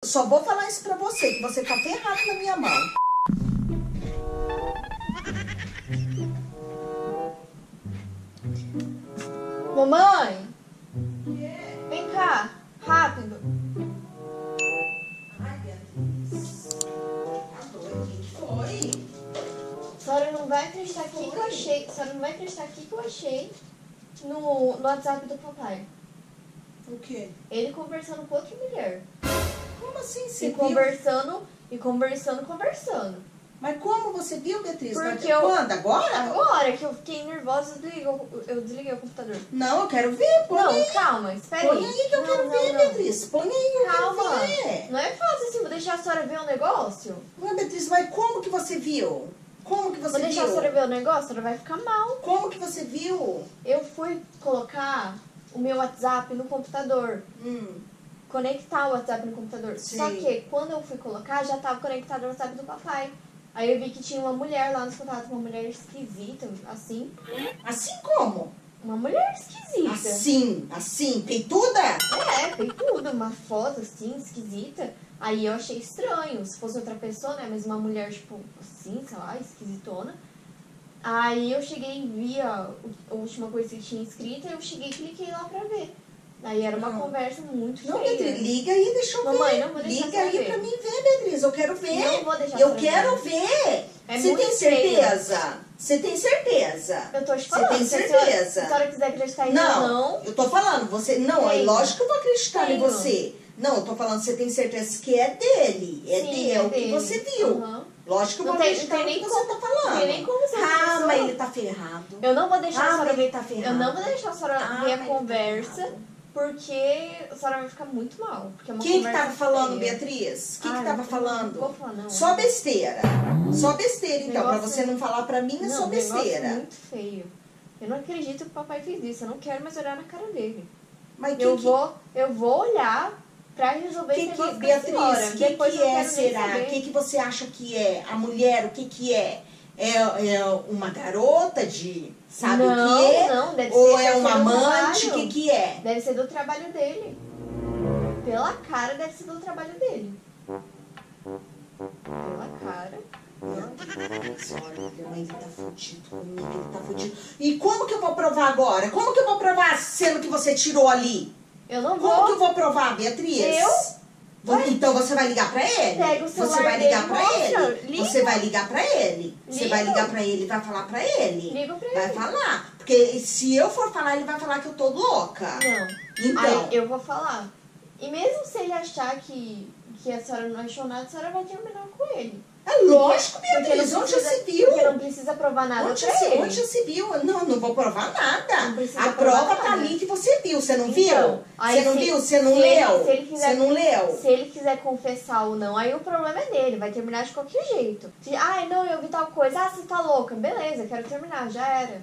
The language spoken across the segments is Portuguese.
só vou falar isso pra você, que você tá ferrado na minha mão. Mamãe! Vem cá, rápido. Ai, Beatriz. Tá doido, o que foi? A senhora não vai acreditar aqui que eu achei. A senhora não vai acreditar aqui que eu achei no WhatsApp do papai. O quê? Ele conversando com outra mulher. Como assim você E viu? conversando. Mas como você viu, Beatriz? Porque Quando? Agora? Agora que eu fiquei nervosa, eu desliguei o computador. Não, eu quero ver. Põe Não, aí. calma, espera Põe aí. aí que eu quero ver, Beatriz. Põe aí que eu Calma. quero ver. Não é fácil assim, vou deixar a senhora ver o negócio. Não, Beatriz, mas como que você viu? Como que você Vou deixar a senhora viu? ver o negócio, a senhora vai ficar mal. Como que você viu? Eu fui colocar o meu WhatsApp no computador. Conectar o WhatsApp no computador. Sim. Só que quando eu fui colocar, já estava conectado o WhatsApp do papai. Aí eu vi que tinha uma mulher lá nos contatos, uma mulher esquisita, assim. Assim como? Uma mulher esquisita. Assim, peituda? Peituda, uma foto assim, esquisita. Aí eu achei estranho. Se fosse outra pessoa, né? Mas uma mulher, tipo, assim, sei lá, esquisitona. Aí eu cheguei e vi a última coisa que tinha escrito, eu cheguei e cliquei lá pra ver. Aí era uma conversa muito feia. Não, Beatriz, liga aí, deixa eu ver. Mamãe, não vou deixar liga aí ver. pra mim ver, Beatriz, eu quero ver. Não vou deixar Eu você quero ver. ver. É Você muito tem certeza? Você tem certeza? Eu tô te falando. Você tem Se a certeza? senhora quiser acreditar em mim ou não. Eu tô falando, você... Não, é Tenho. lógico que eu vou acreditar em Tenho. você. Não, eu tô falando, você tem certeza que é dele. É Sim, dele, é é o que dele. você viu. Uhum. Lógico que eu Não vou tem- acreditar não no tem que nem você como- tá falando. não tem nem como ser outra Ah, pessoa. mas ele tá ferrado. Eu não vou deixar a senhora mas ver. ele tá ferrado. Eu não vou deixar a senhora ver a mas ele tá conversa, ferrado. porque a senhora vai ficar muito mal. Porque é uma Quem que conversa tava falando, feia. Beatriz? Quem que Ah, tava não falando? vou falar, não. Só besteira. Só besteira, então. Pra Negócio- você não falar pra mim, é Não, só o negócio besteira. é muito feio. Eu não acredito que o papai fez isso. Eu não quero mais olhar na cara dele. Mas Eu vou olhar pra resolver esse negócio com a Beatriz, senhora. o que, Depois que eu é, quero nem será? O saber. que você acha que é? A mulher, o que que é? É uma garota de... Sabe Não, o que é? não, deve Ou ser- é deve uma ser do amante? O trabalho. que é? Deve ser do trabalho dele. Pela cara, deve ser do trabalho dele. Pela cara. Olha, ele tá fudido comigo, ele tá fudido. E como que eu vou provar agora? Como que eu vou provar sendo que você tirou ali? Eu não Como que vou. eu vou provar, Beatriz? Então você vai ligar pra ele? Pega o celular Você vai ligar dele, pra mostra. ele? Ligo. Você vai ligar pra ele? Você Ligo. vai ligar pra ele e vai falar pra ele? Ligo pra Vai ele. falar. Porque se eu for falar, ele vai falar que eu tô louca. Não. Então. Aí eu vou falar. E mesmo se ele achar que a senhora não achou nada, a senhora vai terminar com ele. É lógico, Porque Beatriz. não Onde já precisa- se viu? Porque não precisa provar nada Onde pra já, ele. onde já se viu? Não vou provar nada. Não precisa A provar prova tá nada. ali que você viu. Você não Então, viu? aí Você não se- viu? Você não se ele- leu? se ele quiser- Você não leu? Se ele quiser confessar ou não, aí o problema é dele, vai terminar de qualquer jeito. Se, ai, não, eu vi tal coisa, você tá louca, beleza, quero terminar, já era.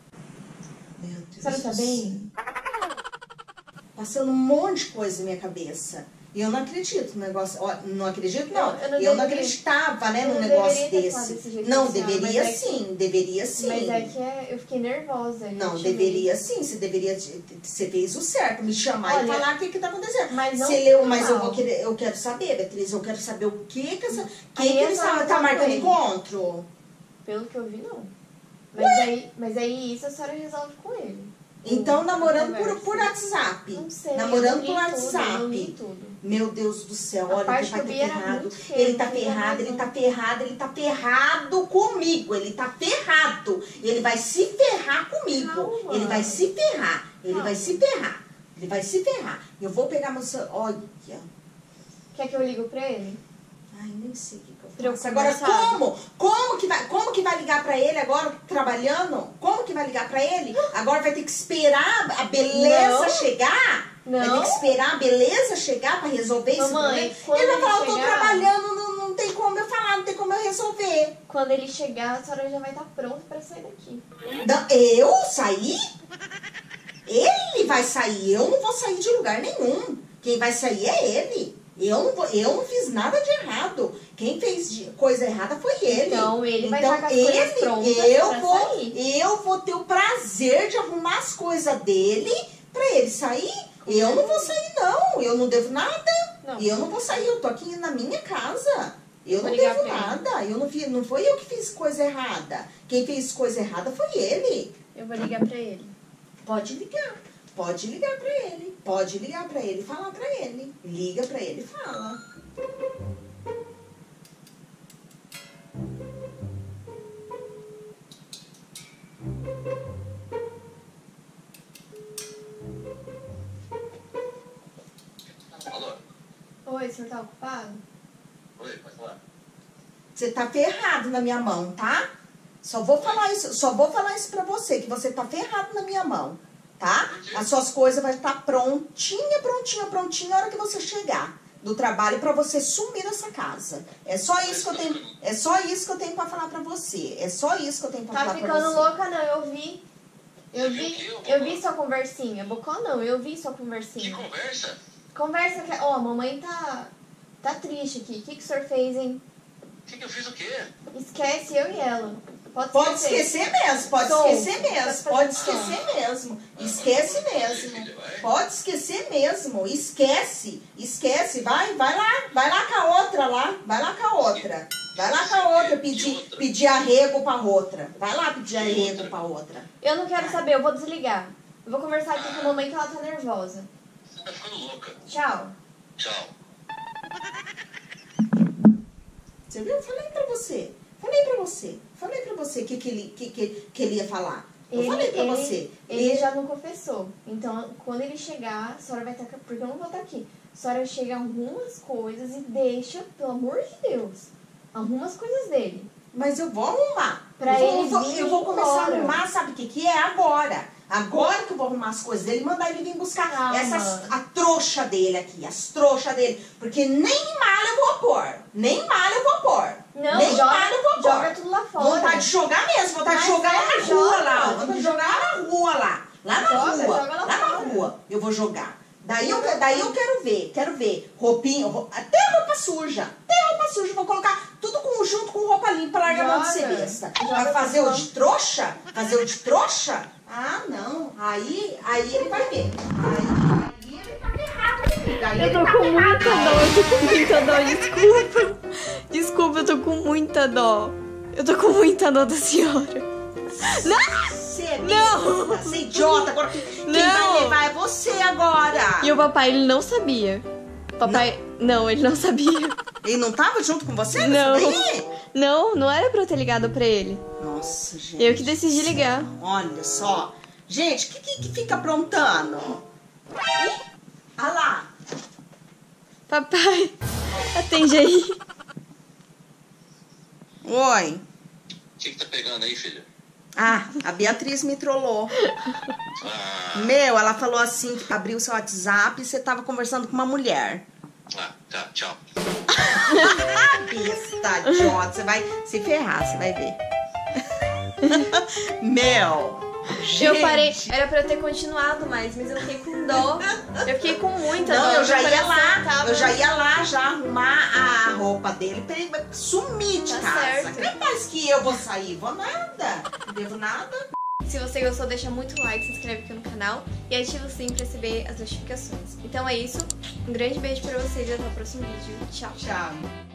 Meu Deus A senhora tá do bem? Passando um monte de coisa na minha cabeça. E eu não acredito no negócio. Ó, não acredito, não. Eu não Eu não deveria- acreditava, né, eu num não negócio deveria ter falado desse. desse jeito Não, pra senhora, deveria mas é que- sim, deveria sim. Mas é que eu fiquei nervosa. Não, eu te chamei. deveria sim. Você deveria. Você fez o certo, me chamar e Olha, falar o que tá acontecendo. mas não Você leu, foi mas eu mal. vou querer, eu quero saber, Beatriz, eu quero saber o que que essa. Aí Que eles essa tá marcando coisa. encontro? Pelo que eu vi, não. Mas aí isso a senhora resolve com ele. Então, A namorando conversa. por WhatsApp. Não sei. Namorando eu por não li tudo, eu não WhatsApp. li tudo. Meu Deus do céu, A olha, parte ele vai que eu ter vi era ferrado. muito feia, Ele tá não queria ferrado, mais ele não. tá ferrado, ele tá ferrado comigo. Ele tá ferrado. Ele vai se ferrar comigo. Calma. Ele vai se ferrar. Ele Calma. vai se ferrar. Ele vai se ferrar. Eu vou pegar meu celular. Olha. Quer que eu ligo pra ele? Ai, nem sei o que eu Pra eu faço. Agora, conversar? como? Como que vai ligar pra ele agora, trabalhando? Como que vai ligar pra ele? Agora vai ter que esperar a beleza Não. chegar? Vai Não. ter que esperar a beleza chegar pra resolver esse Mamãe, problema? quando Ele vai ele falar, eu tô chegar- trabalhando, não tem como eu falar, não tem como eu resolver. Quando ele chegar, a senhora já vai estar pronta pra sair daqui. Eu sair? Ele vai sair, eu não vou sair de lugar nenhum. Quem vai sair é ele. Eu não fiz nada de errado. Quem fez coisa errada foi ele. Então, ele vai estar com as coisas prontas pra sair. Eu vou ter o prazer de arrumar as coisas dele pra ele sair. Eu não vou sair, não. Eu não devo nada. Não. E eu não vou sair, eu tô aqui na minha casa. Eu Vou não ligar devo pra ele. nada. Não foi eu que fiz coisa errada. Quem fez coisa errada foi ele. Eu vou ligar pra ele. Pode ligar. Pode ligar pra ele. Pode ligar pra ele e falar pra ele. Liga pra ele e fala. Alô? Oi, o senhor tá ocupado? Oi, pode falar. Você tá ferrado na minha mão, tá? Só vou falar isso pra você, que você tá ferrado na minha mão, tá? As suas coisas vai estar prontinha a hora que você chegar do trabalho pra você sumir dessa casa. É só isso que eu tenho para falar pra você. É só isso que eu tenho pra Tá falar pra ficando você. louca não, eu vi. Eu vi sua conversinha. Bocó não, eu vi sua Que conversinha. conversa? Conversa que... Ó, a mamãe tá triste aqui. O que o senhor fez, hein? O que eu fiz o quê? Esquece eu e ela. Pode esquecer mesmo, pode Tom, esquecer mesmo, tá pode fazendo esquecer mesmo. Esquece mesmo. Pode esquecer mesmo. Esquece. Vai lá com a outra lá. Vai lá com a outra. Vai lá com a outra pedir arrego pra outra. Vai lá pedir arrego pra outra. Eu não quero saber, eu vou desligar. Eu vou conversar aqui com a mamãe que ela tá nervosa. Você tá ficando louca. Tchau. Tchau. Você viu? Falei pra você que ele ia falar. Eu falei pra você. Ele já não confessou. Então, quando ele chegar, a senhora vai estar... Porque eu não vou estar aqui. A senhora chega, arruma as coisas e deixa, pelo amor de Deus. Arruma as coisas dele. Mas eu vou arrumar. Pra ele vir eu vou começar a embora. arrumar, sabe o que é? Agora. Agora que eu vou arrumar as coisas dele, mandar ele vir buscar Calma. a trouxa dele aqui, as trouxas dele. Porque nem malha eu vou pôr. Nem malha eu vou pôr. Não, nem malha eu vou pôr. joga tudo lá fora. Vontade de jogar mesmo, vontade de Mas jogar lá na joga, rua lá. joga. Vontade de jogar lá na rua lá. Lá na Joga, rua. joga lá Lá na fora. rua. Eu vou jogar. Daí eu quero ver. Roupinha, até roupa suja. Vou colocar tudo junto com roupa limpa, larga a mão de ser Joga. besta. Joga Vai fazer tudo o de trouxa? Fazer o de trouxa? Ah, não. Aí ele vai ver. Aí ele tá ferrado comigo. Aí Eu ele tô tá com ferrado. muita dó, desculpa. Desculpa, eu tô com muita dó. Eu tô com muita dó da senhora. Não! Você é Não. besta, você é idiota. Agora quem Não. vai levar é você agora. E o papai, ele não sabia. Papai, não, ele não sabia. Ele não tava junto com você? Não. Nessa daí? Não era pra eu ter ligado pra ele. Nossa, gente. Eu que decidi ligar. Olha só. Gente, o que fica aprontando? Olha lá. Papai, atende aí. Oi. O que tá pegando aí, filha? Ah, a Beatriz me trollou. Ah, Meu, ela falou assim que abriu o seu WhatsApp e você tava conversando com uma mulher. tá, tchau. Besta, idiota. Você vai se ferrar, você vai ver. Meu. Eu parei, era pra eu ter continuado mais, mas eu fiquei com dó. Eu fiquei com muita dó. Não, eu já Meu ia coração lá. tava- Eu já ia lá já arrumar a roupa dele pra ele sumir de Tá casa. certo. Capaz que eu vou sair? Vou nada. Não devo nada. Se você gostou, deixa muito like, se inscreve aqui no canal e ativa o sininho pra receber as notificações. Então é isso, um grande beijo pra vocês e até o próximo vídeo. Tchau! Tchau.